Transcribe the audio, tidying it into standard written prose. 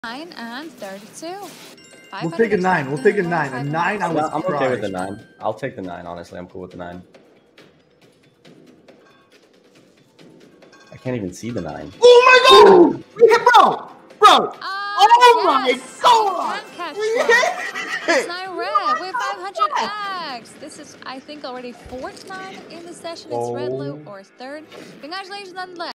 9 and 32. We'll take a 9. We'll take a 9. A 9, I was I'm surprised. okay with the 9. I'll take the 9, honestly. I'm cool with the 9. I can't even see the 9. Oh my god! Bro! Oh yes. my god! It's 9 red with 500x. This is, I think, already 4th 9 in the session. It's red low or 3rd. Congratulations on the